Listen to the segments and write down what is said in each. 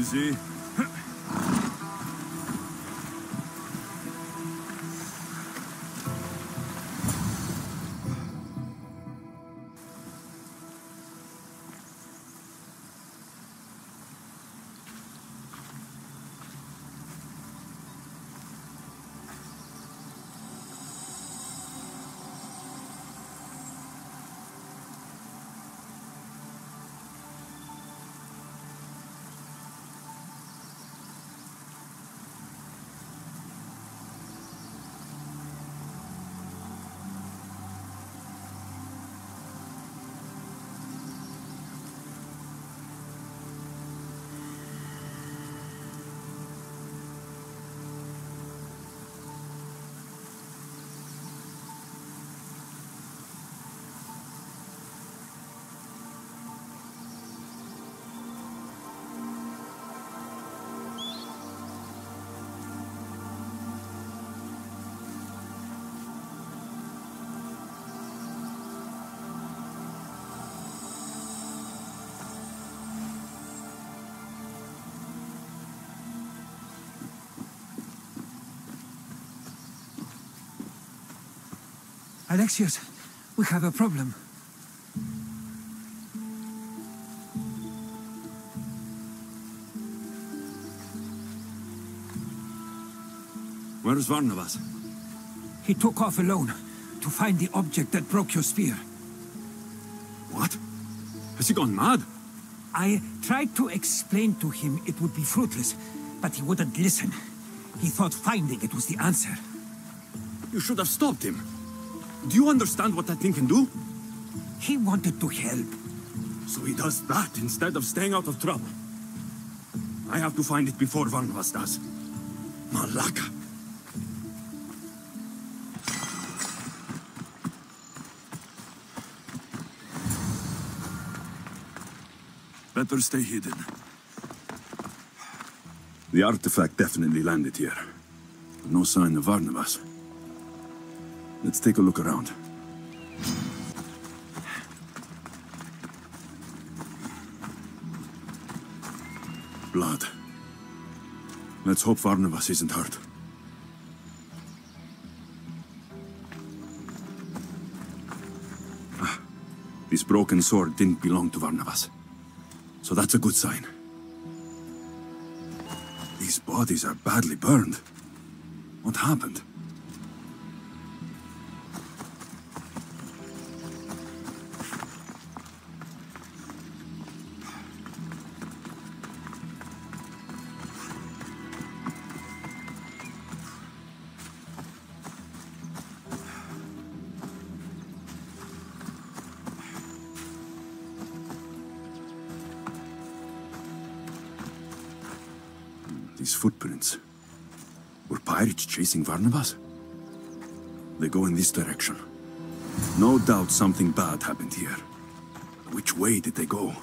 Easy. Alexios, we have a problem. Where's Branabas? He took off alone to find the object that broke your spear. What? Has he gone mad? I tried to explain to him it would be fruitless, but he wouldn't listen. He thought finding it was the answer. You should have stopped him. Do you understand what that thing can do? He wanted to help. So he does that instead of staying out of trouble. I have to find it before Branabas does. Malaka. Better stay hidden. The artifact definitely landed here. But no sign of Branabas. Let's take a look around. Blood. Let's hope Branabas isn't hurt. This broken sword didn't belong to Branabas. So that's a good sign. These bodies are badly burned. What happened? These footprints. Were pirates chasing Branabas? They go in this direction. No doubt something bad happened here. Which way did they go?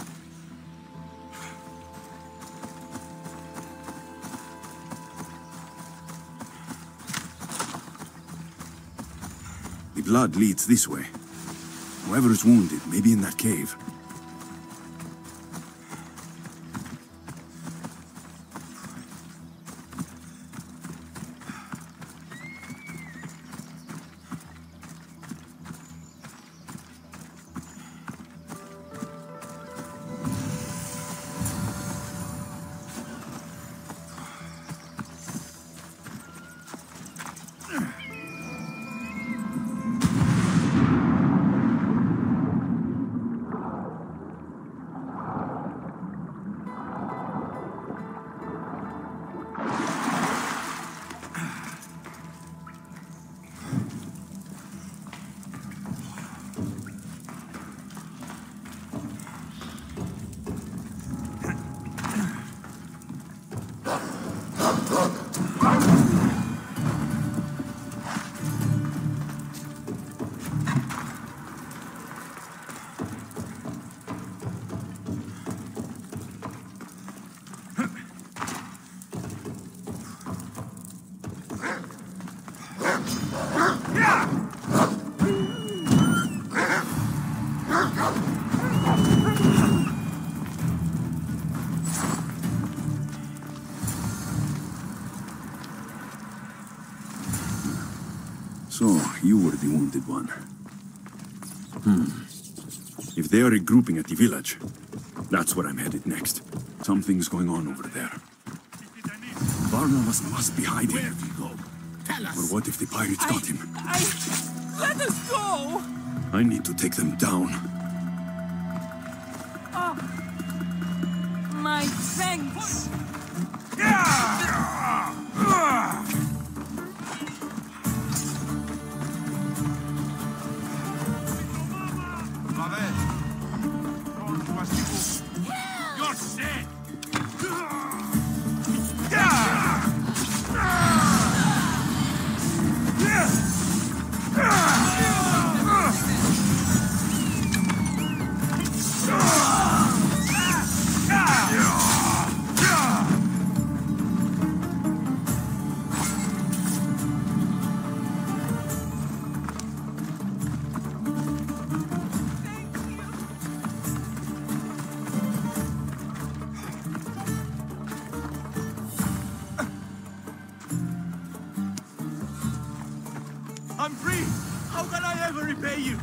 The blood leads this way. Whoever is wounded may be in that cave. So, you were the wounded one. If they are regrouping at the village, that's where I'm headed next. Something's going on over there. Branabas must be hiding. Where did he go? Tell us! Or what if the pirates got him? Let us go! I need to take them down. Oh, my thanks! You're sick! I'm free! How can I ever repay you?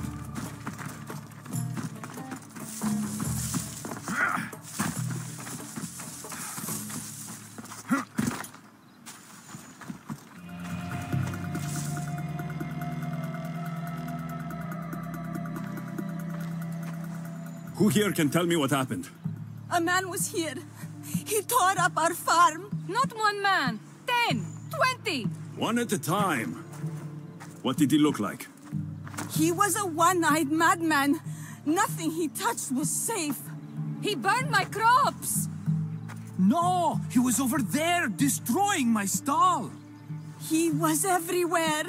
Who here can tell me what happened? A man was here. He tore up our farm. Not one man. 10, 20. One at a time. What did he look like? He was a one-eyed madman. Nothing he touched was safe. He burned my crops. No! He was over there, destroying my stall! He was everywhere.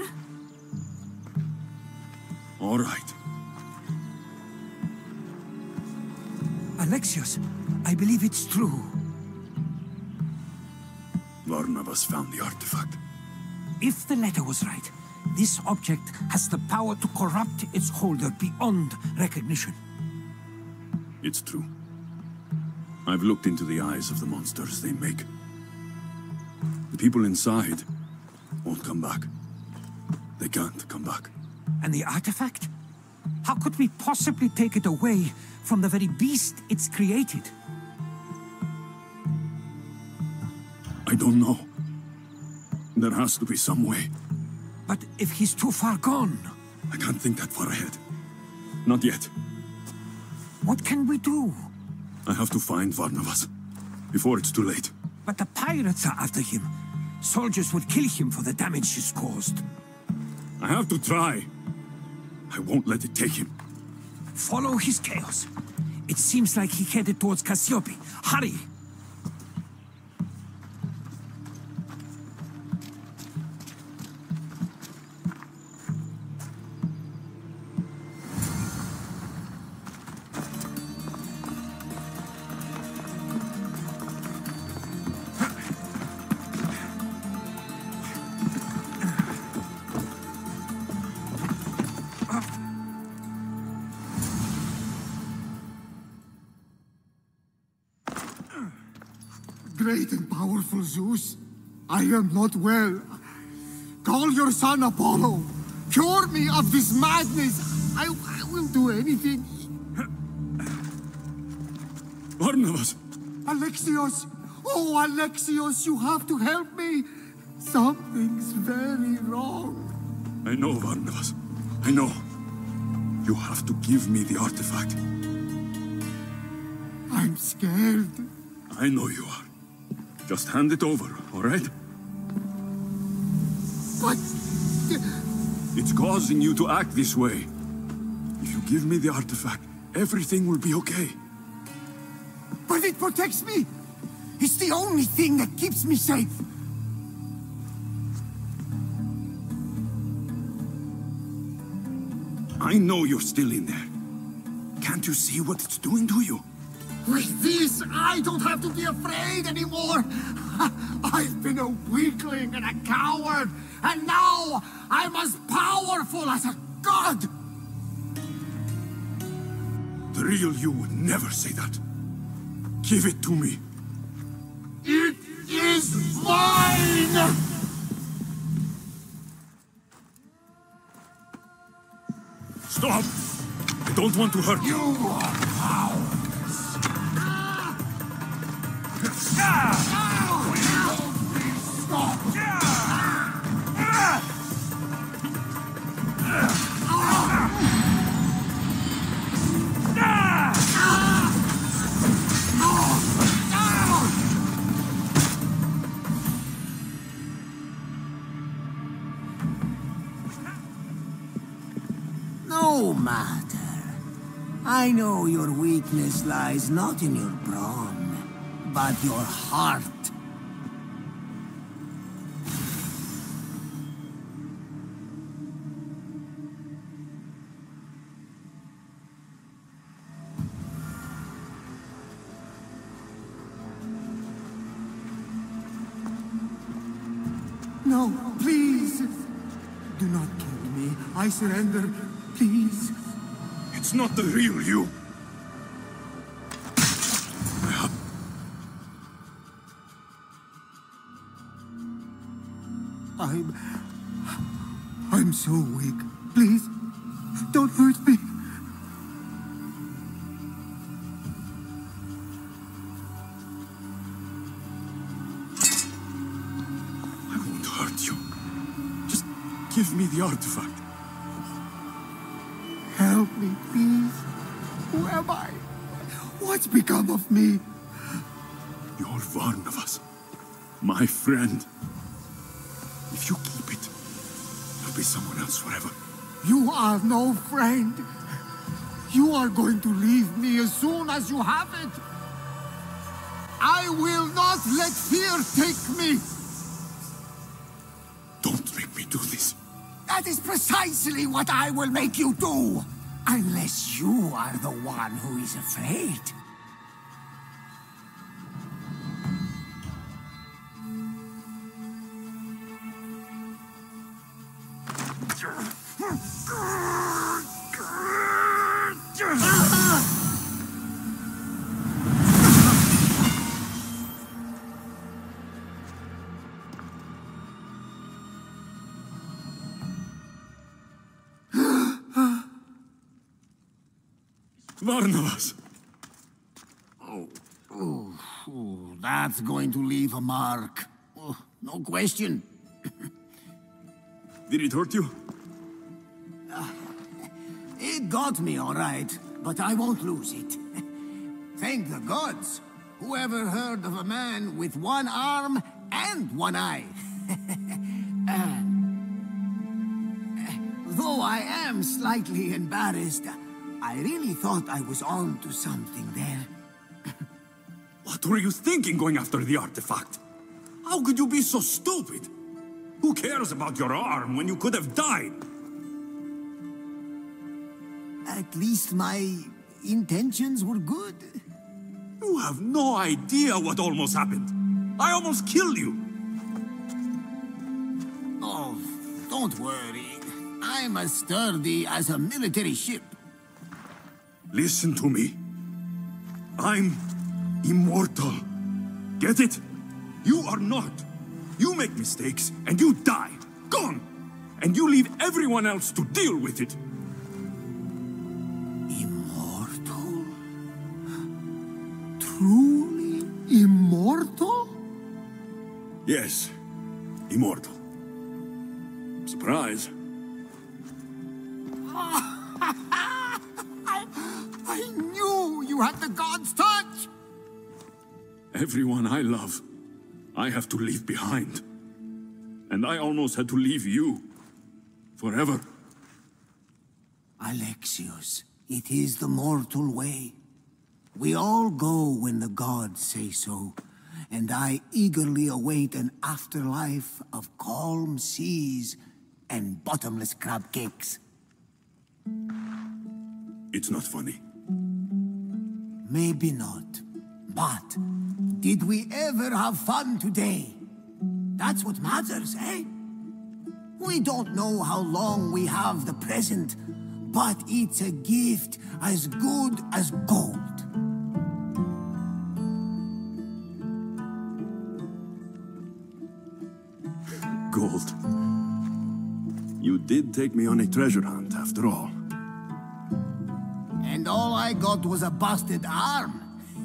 All right. Alexios, I believe it's true. Branabas found the artifact. If the letter was right, this object has the power to corrupt its holder beyond recognition. It's true. I've looked into the eyes of the monsters they make. The people inside won't come back. They can't come back. And the artifact? How could we possibly take it away from the very beast it's created? I don't know. There has to be some way. But if he's too far gone... I can't think that far ahead. Not yet. What can we do? I have to find Branabas before it's too late. But the pirates are after him. Soldiers would kill him for the damage he's caused. I have to try. I won't let it take him. Follow his chaos. It seems like he headed towards Cassiope. Hurry! Great and powerful Zeus, I am not well. Call your son Apollo. Cure me of this madness. I will do anything. Branabas! Alexios! Oh, Alexios, you have to help me. Something's very wrong. I know, Branabas. I know. You have to give me the artifact. I'm scared. I know you are. Just hand it over, all right? But... It's causing you to act this way. If you give me the artifact, everything will be okay. But it protects me. It's the only thing that keeps me safe. I know you're still in there. Can't you see what it's doing to you? With this, I don't have to be afraid anymore. I've been a weakling and a coward, and now I'm as powerful as a god. The real you would never say that. Give it to me. It is mine! Stop! I don't want to hurt you. You are powerless. Stop! No matter. I know your weakness lies not in your brawn, but your heart. No, please. Do not kill me. I surrender. Please. It's not the real you. I'm so weak. Please, don't hurt me. I won't hurt you. Just give me the artifact. Help me, please. Who am I? What's become of me? You're Branabas, my friend. If you keep it, you'll be someone else forever. You are no friend. You are going to leave me as soon as you have it. I will not let fear take me. Don't make me do this. That is precisely what I will make you do. Unless you are the one who is afraid. Branabas! That's going to leave a mark. Oh, no question. Did it hurt you? It got me, all right, but I won't lose it. Thank the gods. Whoever heard of a man with one arm and one eye? Though I am slightly embarrassed, I really thought I was on to something there. What were you thinking going after the artifact? How could you be so stupid? Who cares about your arm when you could have died? At least my intentions were good. You have no idea what almost happened. I almost killed you. Oh, don't worry. I'm as sturdy as a military ship. Listen to me. I'm immortal. Get it? You are not. You make mistakes and you die. Gone. And you leave everyone else to deal with it. Immortal? Truly immortal? Yes. Immortal. Surprise. I knew you had the god's touch! Everyone I love, I have to leave behind. And I almost had to leave you. Forever. Alexios, it is the mortal way. We all go when the gods say so, and I eagerly await an afterlife of calm seas and bottomless crab cakes. It's not funny. Maybe not, but did we ever have fun today? That's what matters, eh? We don't know how long we have the present, but it's a gift as good as gold. Gold. You did take me on a treasure hunt, after all. And all I got was a busted arm.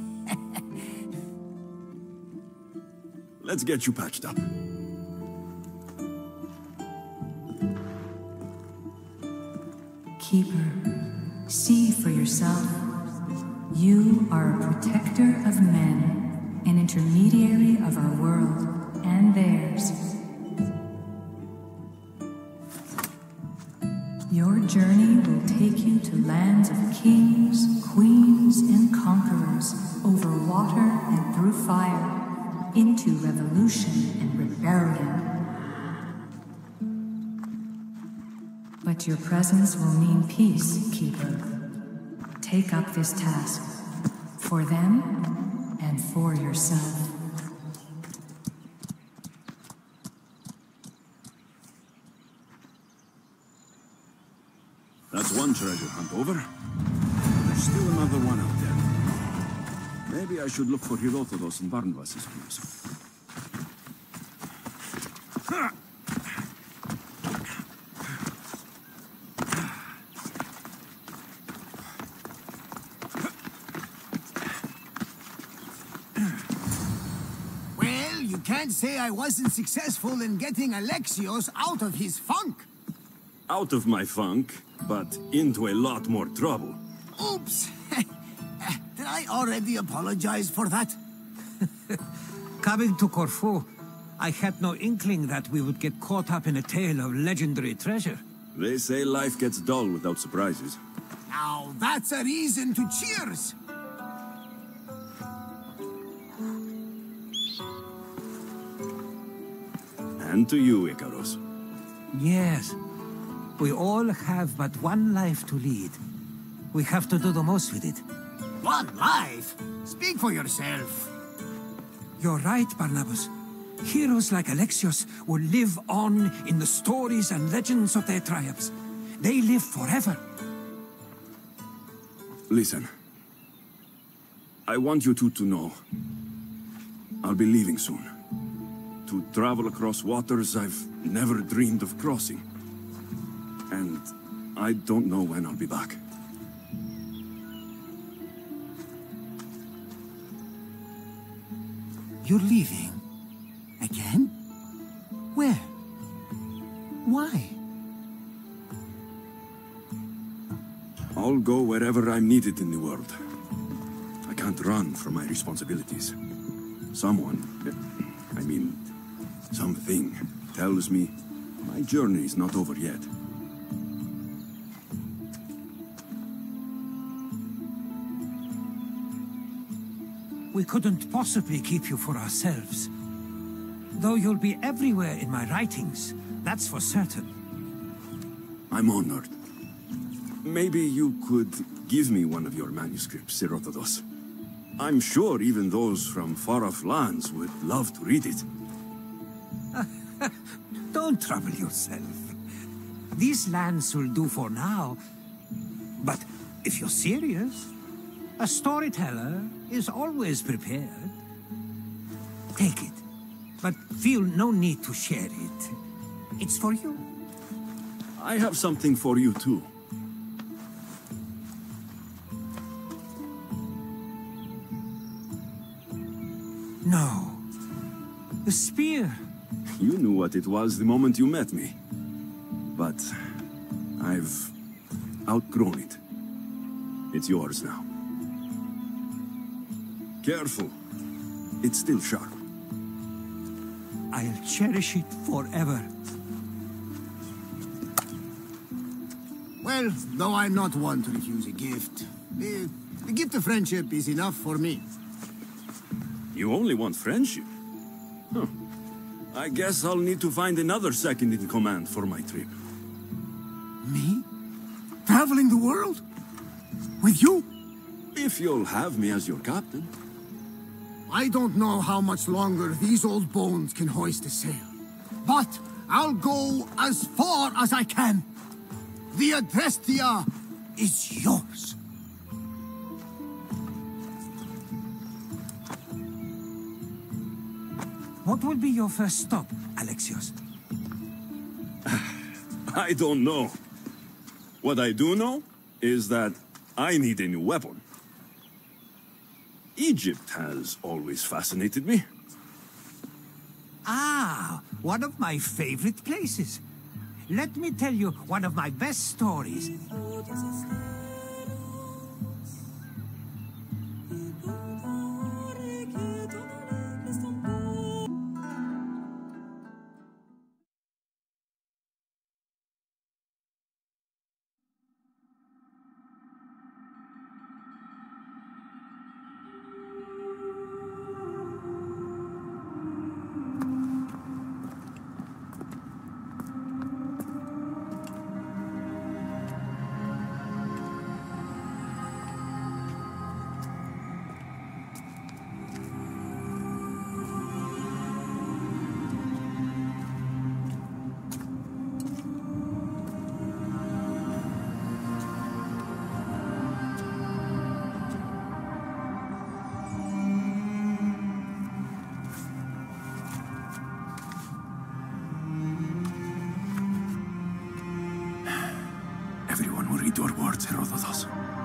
Let's get you patched up. Keeper, see for yourself. You are a protector of men, an intermediary of our world and theirs. Your journey will take you to lands of kings, queens, and conquerors, over water and through fire, into revolution and rebellion. But your presence will mean peace, Keeper. Take up this task, for them and for yourself. That's one treasure hunt over. There's still another one out there. Maybe I should look for Alethia and Branabas' clues. Well, you can't say I wasn't successful in getting Alexios out of his funk. Out of my funk, but into a lot more trouble. Oops! Did I already apologize for that? Coming to Corfu, I had no inkling that we would get caught up in a tale of legendary treasure. They say life gets dull without surprises. Now, that's a reason to cheers! And to you, Icaros. Yes. We all have but one life to lead. We have to do the most with it. One life? Speak for yourself. You're right, Branabas. Heroes like Alexios will live on in the stories and legends of their tribes. They live forever. Listen. I want you two to know. I'll be leaving soon. To travel across waters I've never dreamed of crossing. And I don't know when I'll be back. You're leaving? Again? Where? Why? I'll go wherever I'm needed in the world. I can't run from my responsibilities. Someone, something, tells me my journey is not over yet. We couldn't possibly keep you for ourselves. Though you'll be everywhere in my writings, that's for certain. I'm honored. Maybe you could give me one of your manuscripts, Alethia. I'm sure even those from far-off lands would love to read it. Don't trouble yourself. These lands will do for now. But if you're serious, a storyteller is always prepared. Take it, but feel no need to share it. It's for you. I have something for you, too. No. The spear. You knew what it was the moment you met me. But I've outgrown it. It's yours now. Careful. It's still sharp. I'll cherish it forever. Well, though I'm not one to refuse a gift, the gift of friendship is enough for me. You only want friendship? Huh. I guess I'll need to find another second-in-command for my trip. Me? Traveling the world? With you? If you'll have me as your captain. I don't know how much longer these old bones can hoist a sail. But I'll go as far as I can. The Alethia is yours. What will be your first stop, Alexios? I don't know. What I do know is that I need a new weapon. Egypt has always fascinated me. Ah, one of my favorite places. Let me tell you one of my best stories. Everyone will read your words, Herodotus.